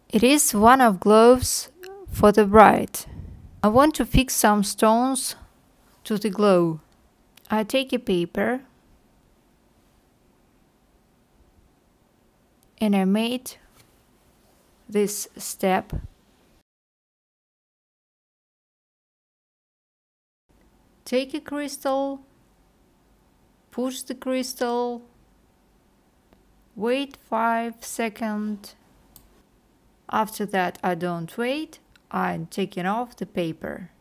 It is one of gloves for the bride. I want to fix some stones to the glove. I take a paper and I made this step. Take a crystal, push the crystal, wait 5 seconds. After that I don't wait, I'm taking off the paper.